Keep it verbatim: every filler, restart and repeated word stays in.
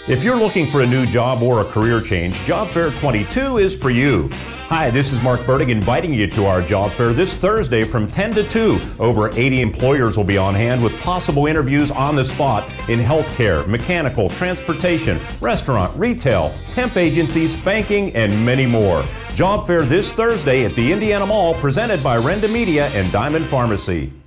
If you're looking for a new job or a career change, Job Fair twenty-two is for you. Hi, this is Mark Burdick inviting you to our job fair this Thursday from ten to two. Over eighty employers will be on hand with possible interviews on the spot in healthcare, mechanical, transportation, restaurant, retail, temp agencies, banking, and many more. Job fair this Thursday at the Indiana Mall, presented by Renda Media and Diamond Pharmacy.